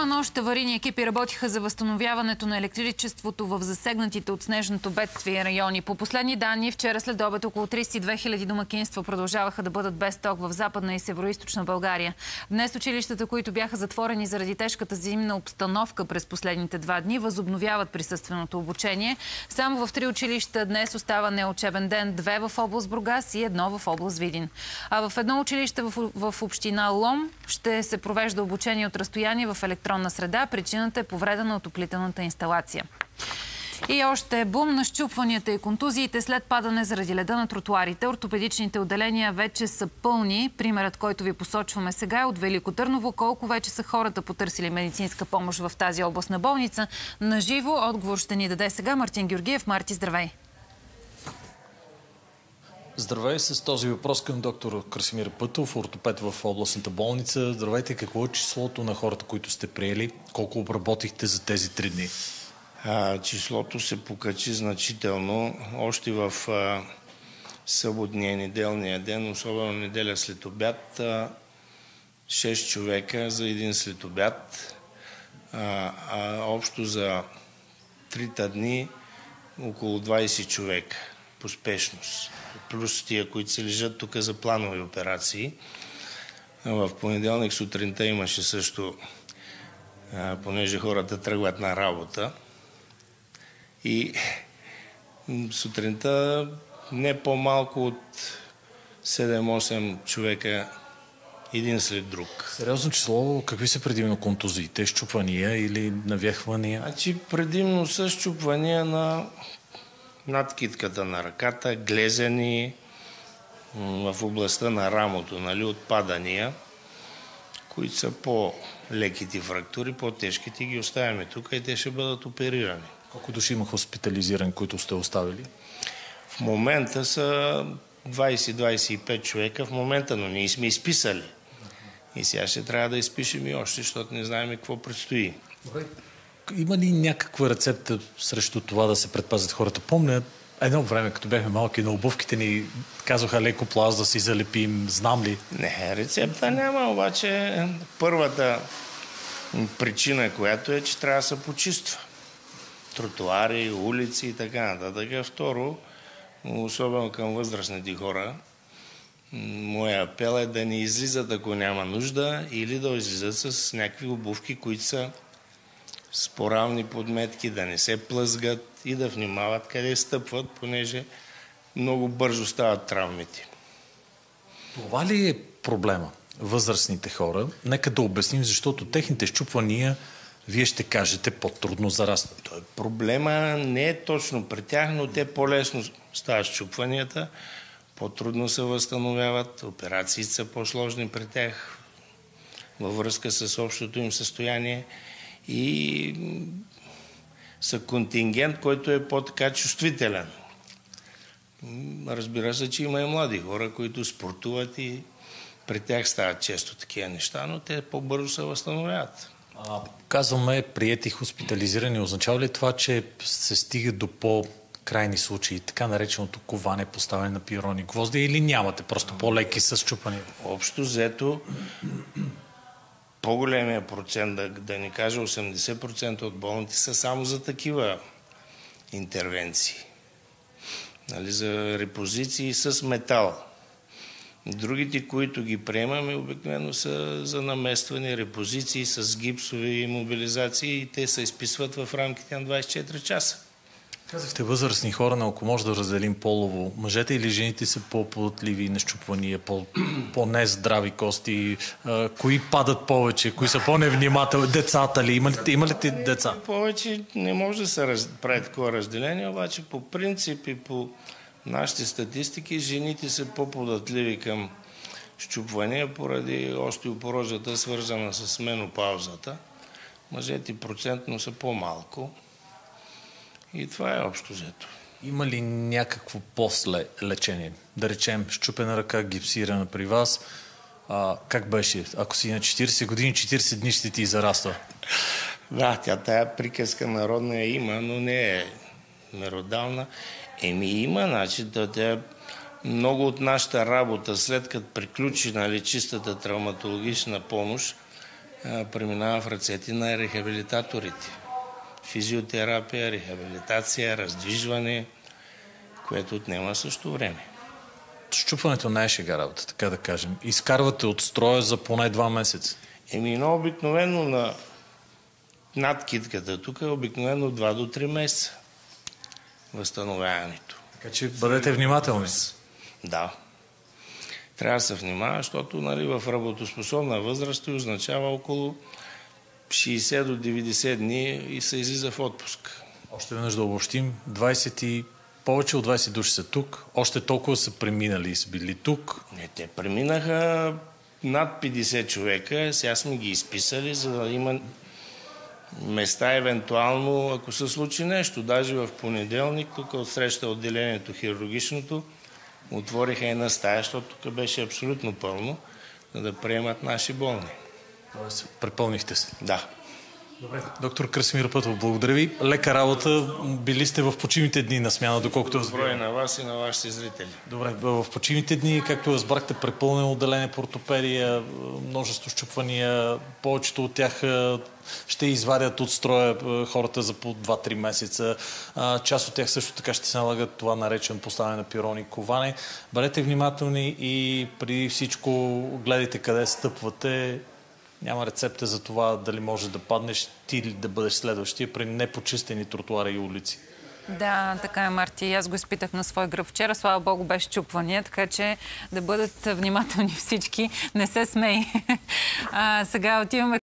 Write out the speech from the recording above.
Цяла нощ аварийни екипи работиха за възстановяването на електричеството в засегнатите от снежното бедствие райони. По последни данни, вчера след обед около 32 000 домакинства продължаваха да бъдат без ток в Западна и Североизточна България. Днес училищата, които бяха затворени заради тежката зимна обстановка през последните 2 дни, възобновяват присъственото обучение. Само в 3 училища днес остава неучебен ден, 2 в област Бургас и 1 в област Видин. А в едно училище в община Лом ще се провежда обучение от разстояние в електронна среда. Причината е повреда на отоплителната инсталация. И още бум на счупванията и контузиите след падане заради леда на тротуарите. Ортопедичните отделения вече са пълни. Примерът, който ви посочваме сега, е от Велико Търново. Колко вече са хората потърсили медицинска помощ в тази областна болница? Наживо отговор ще ни даде сега Мартин Георгиев. Марти, здравей! Здравей, с този въпрос към доктор Красимир Пътов, ортопед в областната болница. Здравейте, какво е числото на хората, които сте приели? Колко обработихте за тези 3 дни? Числото се покачи значително. Още в съботния неделния ден, особено неделя след обяд, 6 човека за един след обяд. Общо за 3 дни около 20 човека по спешност. Плюс тия, които се лежат тук за планови операции. В понеделник сутринта имаше също, понеже хората тръгват на работа. И сутринта не по-малко от 7-8 човека един след друг. Сериозно число, какви са предимно контузиите? Счупвания или навяхвания? Предимно са счупвания на надкитката на ръката, глезени в областта на рамото, отпадания, които са по-леките фрактури, по-тежките ги оставяме тук и те ще бъдат оперирани. Колко души има хоспитализирани, които сте оставили? В момента са 20-25 човека в момента, но ние сме изписали. И сега ще трябва да изпишем и още, защото не знаем какво предстои. Има ли някаква рецепта срещу това да се предпазят хората? Помня едно време, като бяхме малки, на обувките ни казваха леко пласт да си залепим. Знам ли? Не, рецепта няма, обаче първата причина, която е, че трябва да се почиства. Тротуари, улици и така нататък. Второ, особено към възрастните хора, моя апел е да не излизат, ако няма нужда, или да излизат с някакви обувки, които са с по-равни подметки, да не се плъзгат и да внимават къде стъпват, понеже много бързо стават травмите. Това ли е проблема? Възрастните хора, нека да обясним, защото техните счупвания, вие ще кажете, по-трудно зарастват. Проблема не е точно при тях, но те по-лесно стават счупванията, по-трудно се възстановяват, операциите са по-сложни при тях във връзка с общото им състояние и са контингент, който е по-така чувствителен. Разбира се, че има и млади хора, които спортуват и при тях стават често такива неща, но те по-бързо се възстановяват. Казваме приети хоспитализирани. Означава ли това, че се стига до по-крайни случаи, така нареченото коване, поставяне на пирони гвозди, или нямате просто по-леки с счупвания? Общо взето, по-големия процент, да не кажа 80% от болните са само за такива интервенции. За репозиции с метал. Другите, които ги приемаме, обикновено са за наместване, репозиции с гипсови мобилизации и те се изписват в рамките на 24 часа. Казахте възрастни хора, но ако може да разделим полово, мъжете или жените са по-податливи на счупвания, по-нездрави кости, кои падат повече, кои са по-невнимателни, децата ли? Има ли деца? Повече не може да се прави такова разделение, обаче по принцип и по нашите статистики жените са по-податливи към счупвания поради остеопорозата, свързана с менопаузата. Мъжете процентно са по-малко. И това е общо взето. Има ли някакво после лечение? Да речем, счупена ръка, гипсирана при вас. Как беше? Ако си на 40 години, 40 дни ще ти зараства. Да, тая приказка народна има, но не е меродавна. Има, значи, много от нашата работа, след като приключи чистата травматологична помощ, преминава в ръцете на рехабилитаторите. Физиотерапия, рехабилитация, раздвижване, което отнема също време. Счупването не е шега работа, така да кажем. Изкарвате от строя за поне 2 месеца. Но обикновено на над китката тук е обикновено 2 до 3 месеца възстановяването. Така че бъдете внимателни. Да. Трябва да се внимава, защото в работоспособна възраст означава около 60 до 90 дни и се излиза в отпуск. Още веднъж да обобщим. Повече от 20 души са тук. Още толкова са преминали и са били тук. Не, те преминаха над 50 човека. Сега сме ги изписали, за да има места евентуално, ако се случи нещо. Даже в понеделник, тук отсреща отделението хирургичното, отвориха една стая, защото тук беше абсолютно пълно, за да приемат наши болни. Тоест, препълнихте се. Да. Добре. Доктор Красимир Пътов, благодаря ви. Лека работа. Били сте в почивните дни на смяна, доколкото разбирам. Добре на вас и на вашите зрители. Добре, в почивните дни, както разбрахте, препълнено отделение по ортопедия, множество счупвания, повечето от тях ще извадят от строя хората за по 2-3 месеца. Част от тях също така ще се налагат това наречен поставяне на пирони и коване. Бъдете внимателни и преди всичко гледайте къде стъпвате. Няма рецепта за това дали може да паднеш ти или да бъдеш следващия при непочистени тротуари и улици. Да, така е, Марти. Аз го изпитах на свой гръб вчера. Слава Богу, без счупвания, така че да бъдат внимателни всички. Не се смей. Сега отиваме